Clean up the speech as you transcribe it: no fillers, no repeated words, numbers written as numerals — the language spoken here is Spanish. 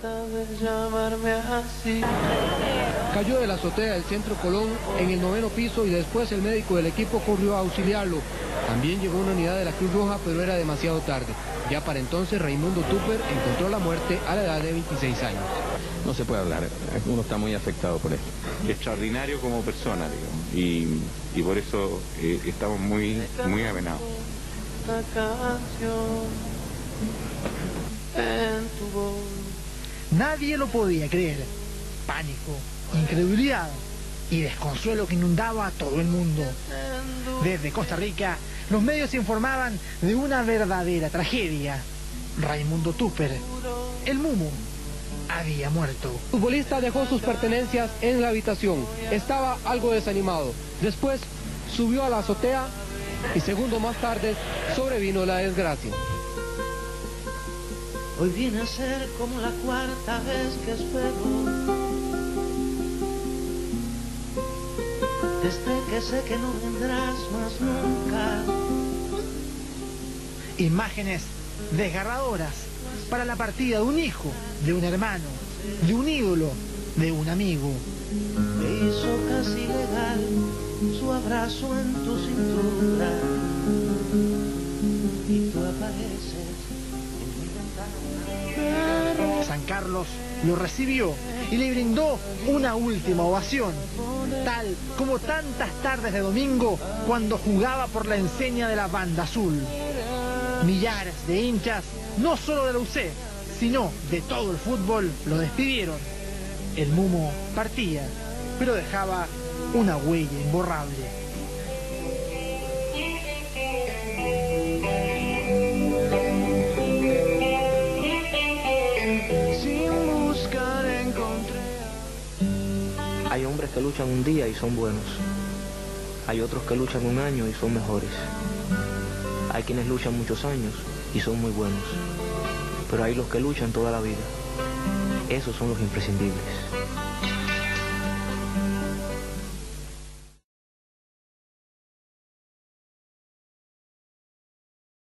Cayó de la azotea del Centro Colón en el 9º piso y después el médico del equipo corrió a auxiliarlo. También llegó una unidad de la Cruz Roja, pero era demasiado tarde. Ya para entonces Raimundo Tupper encontró la muerte a la edad de 26 años. No se puede hablar, uno está muy afectado por esto. Extraordinario como persona, digamos, y por eso estamos muy avenados. Nadie lo podía creer. Pánico, incredulidad y desconsuelo que inundaba a todo el mundo. Desde Costa Rica, los medios informaban de una verdadera tragedia. Raimundo Tupper, el Mumu, había muerto. El futbolista dejó sus pertenencias en la habitación. Estaba algo desanimado. Después subió a la azotea y segundo más tarde sobrevino la desgracia. Hoy viene a ser como la cuarta vez que espero. Desde que sé que no vendrás más nunca. Imágenes desgarradoras para la partida de un hijo, de un hermano, de un ídolo, de un amigo. Me hizo casi legal su abrazo en tu cintura y tú apareces en mi ventana. San Carlos lo recibió y le brindó una última ovación, tal como tantas tardes de domingo cuando jugaba por la enseña de la banda azul. Millares de hinchas, no solo de la UC, sino de todo el fútbol, lo despidieron. El Mumo partía, pero dejaba una huella imborrable. Sin buscar encontré. Hay hombres que luchan un día y son buenos. Hay otros que luchan un año y son mejores. Hay quienes luchan muchos años y son muy buenos. Pero hay los que luchan toda la vida. Esos son los imprescindibles.